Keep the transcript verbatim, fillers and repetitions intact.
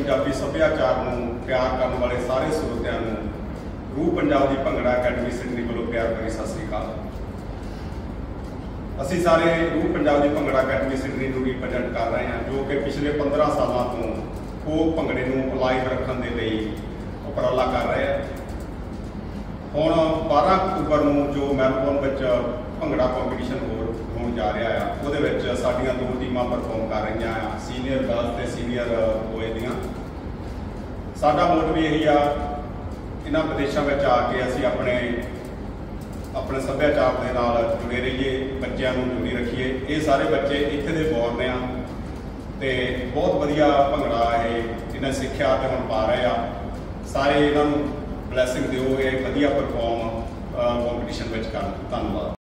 ਪੰਜਾਬੀ ਸੱਭਿਆਚਾਰ ਨੂੰ ਪਿਆਰ ਕਰਨ ਵਾਲੇ ਸਾਰੇ ਸਰੋਤਿਆਂ ਨੂੰ ਰੂਹ ਪੰਜਾਬ ਦੀ ਭੰਗੜਾ ਅਕੈਡਮੀ ਸਿਡਨੀ ਵੱਲੋਂ ਪਿਆਰ ਭਰੀ ਸਤਿ ਸ੍ਰੀ ਅਕਾਲ। ਅਸੀਂ ਸਾਰੇ ਰੂਹ ਪੰਜਾਬ ਦੀ ਭੰਗੜਾ ਅਕੈਡਮੀ ਸਿਡਨੀ ਨੂੰ ਰਿਪਰੈਜ਼ੈਂਟ ਕਰ ਰਹੇ ਹਾਂ, ਜੋ ਕਿ ਪਿਛਲੇ ਪੰਦਰਾਂ ਸਾਲਾਂ ਤੋਂ ਉਹ ਭੰਗੜੇ ਨੂੰ ਅਲਾਈਵ ਰੱਖਣ ਦੇ ਲਈ ਉਪਰਾਲਾ ਕਰ ਰਹੇ ਆ। ਹੁਣ ਬਾਰਾਂ ਅਕਤੂਬਰ ਨੂੰ ਜੋ ਮੈਲਬੌਰਨ ਵਿੱਚ ਭੰਗੜਾ ਕੰਪੀਟੀਸ਼ਨ ਹੋ ਹੋਣ ਜਾ ਰਿਹਾ ਆ, ਉਹਦੇ ਵਿੱਚ ਸਾਡੀਆਂ ਦੋ ਟੀਮਾਂ ਪਰਫਾਰਮ ਕਰ ਰਹੀਆਂ ਆ, ਸੀਨੀਅਰ ਗਰਲਸ ਤੇ ਸੀਨੀਅਰ ਬੋਏ ਦੀਆਂ। ਸਾਡਾ ਮੋਟਿਵ ਇਹੀ ਆ, ਇਹਨਾਂ ਵਿਦੇਸ਼ਾਂ ਵਿੱਚ ਆ ਕੇ ਅਸੀਂ ਆਪਣੇ ਆਪਣੇ ਸੱਭਿਆਚਾਰ ਦੇ ਨਾਲ ਜੁੜੇ ਰਹੀਏ, ਬੱਚਿਆਂ ਨੂੰ ਜੁੜੀ ਰੱਖੀਏ। ਇਹ ਸਾਰੇ ਬੱਚੇ ਇੱਥੇ ਦੇ ਬੋਰਨ ਆ ਤੇ ਬਹੁਤ ਵਧੀਆ ਭੰਗੜਾ ਇਹ ਇਹਨਾਂ ਸਿੱਖਿਆ ਤੇ ਹੁਣ ਪਾ ਰਹੇ ਆ। ਸਾਰੇ ਇਹਨਾਂ ਨੂੰ ਬਲੈਸਿੰਗ ਦਿਓ, ਇਹ ਵਧੀਆ ਪਰਫਾਰਮ ਕੰਪੀਟੀਸ਼ਨ ਵਿੱਚ ਕਰਨ। ਧੰਨਵਾਦ।